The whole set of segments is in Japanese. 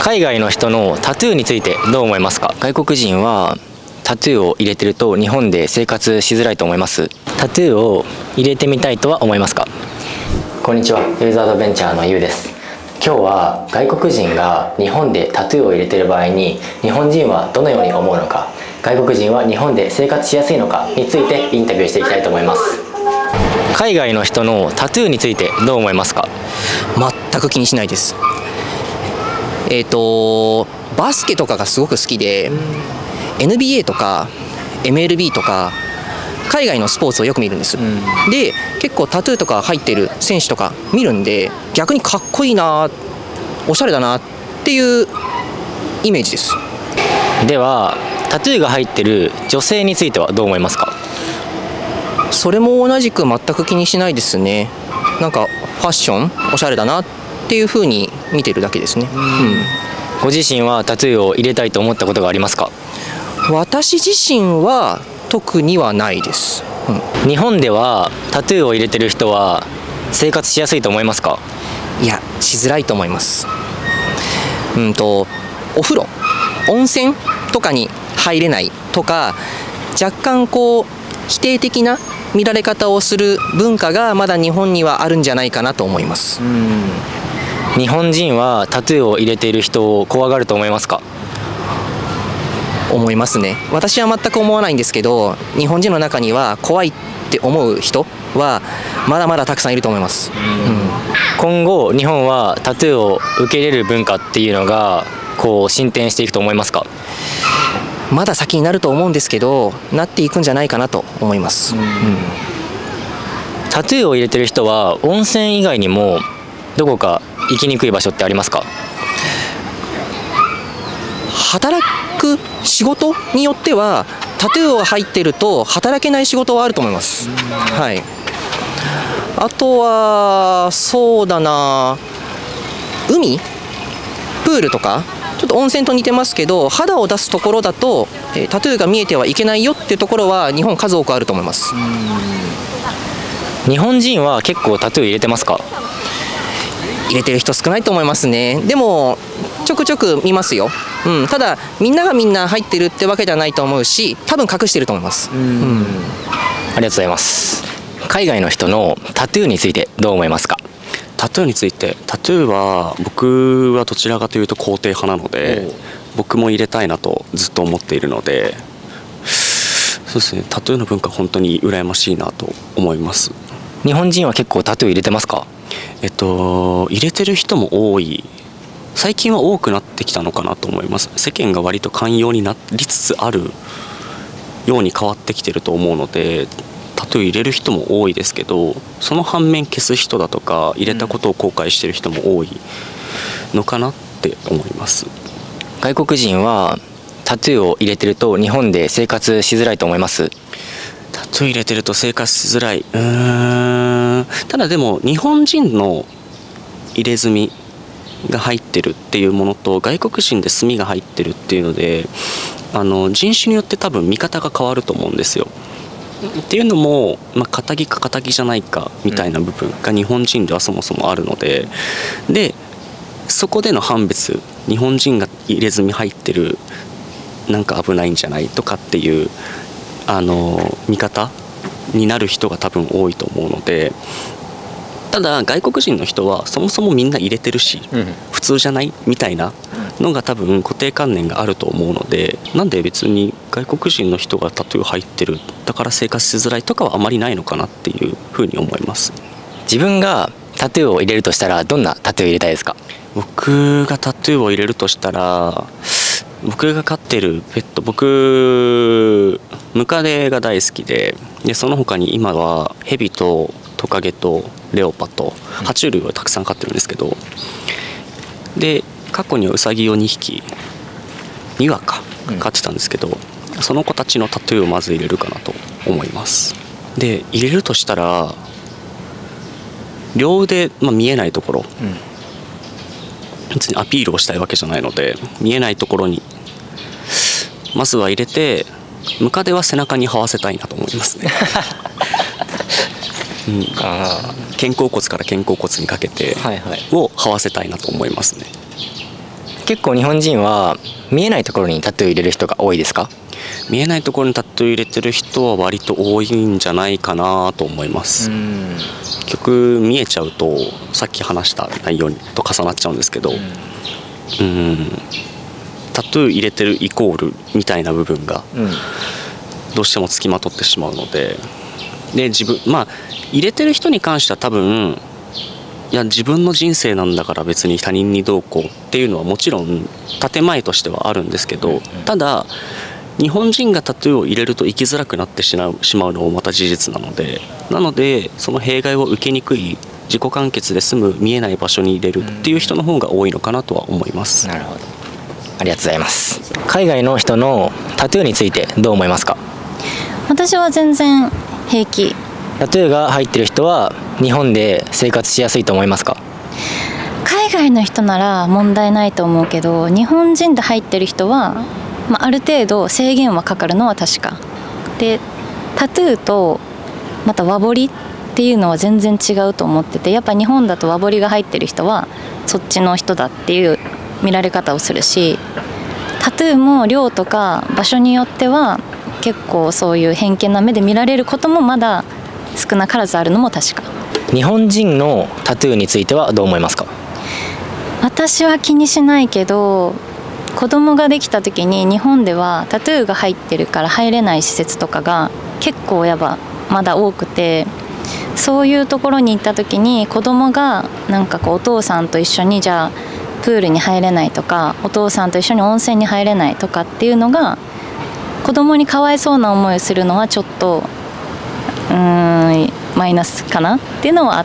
海外の人のタトゥーについてどう思いますか？外国人はタトゥーを入れてると日本で生活しづらいと思います。タトゥーを入れてみたいとは思いますか？こんにちは、ユーザーアドベンチャーのゆうです。今日は外国人が日本でタトゥーを入れてる場合に日本人はどのように思うのか、外国人は日本で生活しやすいのかについてインタビューしていきたいと思います。海外の人のタトゥーについてどう思いますか？ 全く気にしないです。バスケとかがすごく好きで NBA とか MLB とか海外のスポーツをよく見るんです。で結構タトゥーとか入ってる選手とか見るんで、逆にかっこいいな、おしゃれだなっていうイメージです。 ではタトゥーが入ってる女性についてはどう思いますか？ それも同じく全く気にしないですね。なんかファッションおしゃれだなっていう風に見てるだけですね。 ご自身はタトゥーを入れたいと思ったことがありますか？ 私自身は特にはないです。 日本ではタトゥーを入れてる人は生活しやすいと思いますか？ いや、しづらいと思います。お風呂、温泉とかに入れないとか、若干こう否定的な見られ方をする文化がまだ日本にはあるんじゃないかなと思います。 日本人はタトゥーを入れている人を怖がると思いますか？ 思いますね。私は全く思わないんですけど、日本人の中には怖いって思う人はまだまだたくさんいると思います。 今後日本はタトゥーを受け入れる文化っていうのがこう進展していくと思いますか？ まだ先になると思うんですけど、なっていくんじゃないかなと思います。 タトゥーを入れてる人は温泉以外にもどこか行きにくい場所ってありますか？ 働く仕事によってはタトゥーが入ってると働けない仕事はあると思います。はい。あとはそうだな、海、プールとかちょっと温泉と似てますけど、肌を出すところだとタトゥーが見えてはいけないよっていうところは日本数多くあると思います。 日本人は結構タトゥー入れてますか？ 入れてる人少ないと思いますね。でもちょくちょく見ますよ。ただみんながみんな入ってるってわけじゃないと思うし、多分隠してると思います。 ありがとうございます。海外の人のタトゥーについてどう思いますか？ タトゥーについて、タトゥーは僕はどちらかというと肯定派なので、僕も入れたいなとずっと思っているので、そうですね、タトゥーの文化本当に羨ましいなと思います。 日本人は結構タトゥー入れてますか？ 入れてる人も多い。最近は多くなってきたのかなと思います。世間が割と寛容になりつつあるように変わってきてると思うので、タトゥー入れる人も多いですけど、その反面消す人だとか入れたことを後悔してる人も多いのかなって思います。 外国人はタトゥーを入れてると日本で生活しづらいと思います？ タトゥー入れてると生活しづらい。ただでも日本人の入れ墨が入ってるっていうものと外国人で墨が入ってるっていうので、人種によって多分見方が変わると思うんですよ。っていうのも、堅気か堅気じゃないかみたいな部分が日本人ではそもそもあるので、そこでの判別、日本人が入れ墨入ってるなんか危ないんじゃないとかっていう見方になる人が多分多いと思うので、ただ外国人の人はそもそもみんな入れてるし、普通じゃないみたいなのが多分固定観念があると思うので、なんで別に外国人の人がタトゥー入ってるだから生活しづらいとかはあまりないのかなっていうふうに思います。 自分がタトゥーを入れるとしたらどんなタトゥー入れたいですか？ 僕がタトゥーを入れるとしたら、僕が飼ってるペット、僕ムカデが大好きで、その他に今はヘビとトカゲとレオパと爬虫類をたくさん飼ってるんですけど、で過去にはウサギを2匹2羽か飼ってたんですけど、その子たちのタトゥーをまず入れるかなと思います。で入れるとしたら両腕、見えないところ、別にアピールをしたいわけじゃないので見えないところにまずは入れて、ムカデは背中に這わせたいなと思いますね。肩甲骨から肩甲骨にかけてを這わせたいなと思いますね。 結構日本人は見えないところにタトゥー入れる人が多いですか？ 見えないところにタトゥー入れてる人は割と多いんじゃないかなと思います。結局見えちゃうとさっき話した内容と重なっちゃうんですけど、タトゥー入れてるイコールみたいな部分がどうしてもつきまとってしまうので、自分入れてる人に関しては多分いや自分の人生なんだから別に他人にどうこうっていうのはもちろん建前としてはあるんですけど、ただ日本人がタトゥーを入れると生きづらくなってしまうのもまた事実なのでその弊害を受けにくい自己完結で済む見えない場所に入れるっていう人の方が多いのかなとは思います。 なるほど、ありがとうございます。海外の人のタトゥーについてどう思いますか？ 私は全然平気。 タトゥーが入ってる人は日本で生活しやすいと思いますか？ 海外の人なら問題ないと思うけど、日本人で入ってる人は、ある程度制限はかかるのは確かで、タトゥーとまた和彫りっていうのは全然違うと思ってて、やっぱ日本だと和彫りが入ってる人はそっちの人だっていう見られ方をするし、タトゥーも量とか場所によっては結構そういう偏見な目で見られることもまだ少なからずあるのも確か。 日本人のタトゥーについてはどう思いますか？ 私は気にしないけど、子供ができた時に日本ではタトゥーが入ってるから入れない施設とかが結構まだ多くて、そういうところに行った時に子供がお父さんと一緒にじゃあプールに入れないとか、お父さんと一緒に温泉に入れないとかっていうのが子供にかわいそうな思いをするのはちょっとマイナスかなっていうのはあって、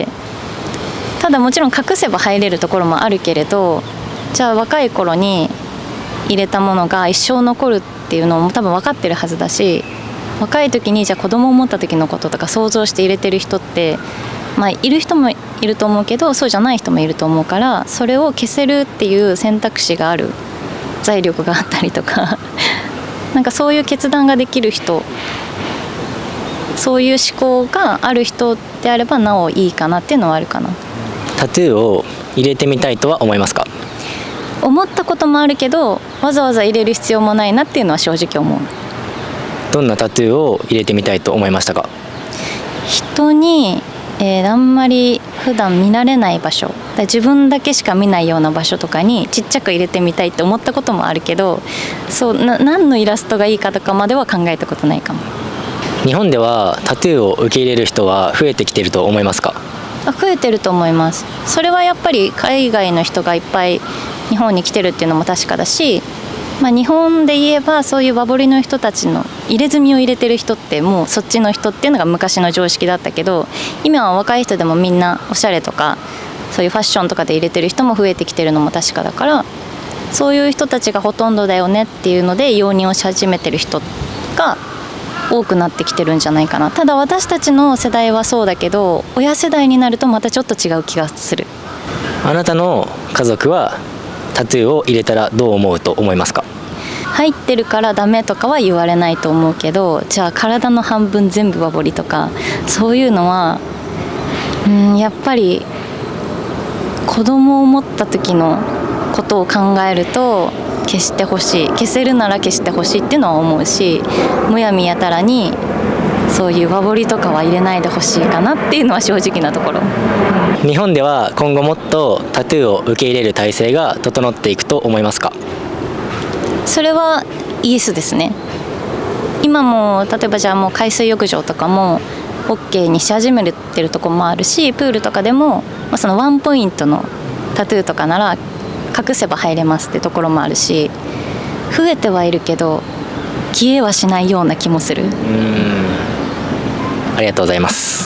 ただもちろん隠せば入れるところもあるけれど、じゃあ若い頃に入れたものが一生残るっていうのも多分分かってるはずだし、若い時にじゃあ子供を持った時のこととか想像して入れてる人っている人もいると思うけど、そうじゃない人もいると思うから、それを消せるっていう選択肢がある財力があったりとかそういう決断ができる人、そういう思考がある人であればなおいいかなっていうのはあるかな。 タトゥーを入れてみたいとは思いますか？ 思ったこともあるけど、わざわざ入れる必要もないなっていうのは正直思う。 どんなタトゥーを入れてみたいと思いましたか？ 人に、あんまり普段見られない場所、自分だけしか見ないような場所とかにちっちゃく入れてみたいって思ったこともあるけど、何のイラストがいいかとかまでは考えたことないかも。 日本ではタトゥーを受け入れる人は増えてきていると思いますか？ 増えてると思います。それはやっぱり海外の人がいっぱい日本に来てるっていうのも確かだし、日本で言えばそういう和彫りの人たちの入れ墨を入れてる人ってもうそっちの人っていうのが昔の常識だったけど、今は若い人でもみんなおしゃれとかそういうファッションとかで入れてる人も増えてきてるのも確かだから、そういう人たちがほとんどだよねっていうので容認をし始めてる人が多くなってきてるんじゃないかな。ただ私たちの世代はそうだけど、親世代になるとまたちょっと違う気がする。 あなたの家族はタトゥーを入れたらどう思うと思いますか？ 入ってるからダメとかは言われないと思うけど、じゃあ体の半分全部和彫りとかそういうのはやっぱり子供を持った時のことを考えると消してほしい、消せるなら消してほしいっていうのは思うし、むやみやたらにそういう和彫りとかは入れないでほしいかなっていうのは正直なところ。 日本では今後もっとタトゥーを受け入れる体制が整っていくと思いますか？ それはイエスですね。今も例えばじゃあもう海水浴場とかも OK にし始めてるとこもあるし、プールとかでもそのワンポイントのタトゥーとかなら隠せば入れますってところもあるし、増えてはいるけど消えはしないような気もする。 ありがとうございます。